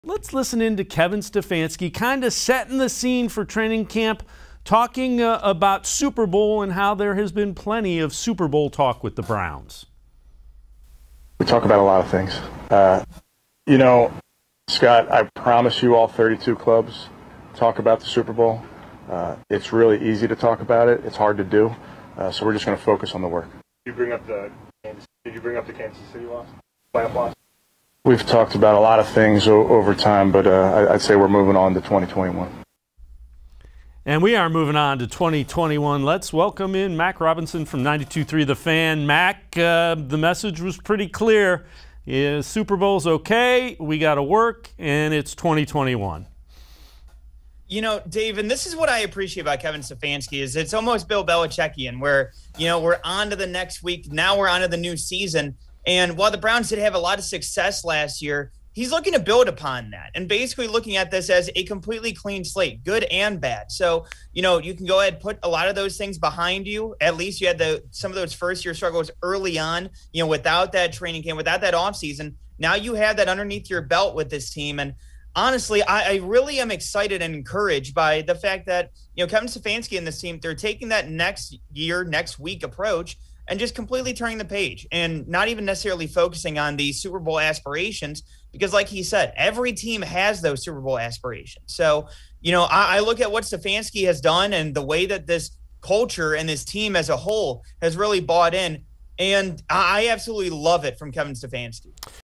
Let's listen in to Kevin Stefanski, kind of setting the scene for training camp, talking about Super Bowl and how there has been plenty of Super Bowl talk with the Browns. We talk about a lot of things. Scott, I promise you all 32 clubs talk about the Super Bowl. It's really easy to talk about it. It's hard to do. So we're just going to focus on the work. Did you bring up the Kansas City loss? Playoff loss? We've talked about a lot of things over time, but I'd say we're moving on to 2021. And we are moving on to 2021. Let's welcome in Mac Robinson from 92.3 The Fan. Mac, the message was pretty clear. Super Bowl's okay, we got to work, and it's 2021. You know, Dave, and this is what I appreciate about Kevin Stefanski is it's almost Bill Belichickian where, we're on to the next week. Now we're on to the new season. And while the Browns did have a lot of success last year, he's looking to build upon that and basically looking at this as a completely clean slate, good and bad. So, you can go ahead and put a lot of those things behind you. At least you had some of those first-year struggles early on, without that training camp, without that offseason. Now you have that underneath your belt with this team. And honestly, I really am excited and encouraged by the fact that, Kevin Stefanski and this team, they're taking that next week approach and just completely turning the page and not even necessarily focusing on the Super Bowl aspirations because, like he said, every team has those Super Bowl aspirations. So, I look at what Stefanski has done and the way that this culture and this team as a whole has really bought in, and I absolutely love it from Kevin Stefanski.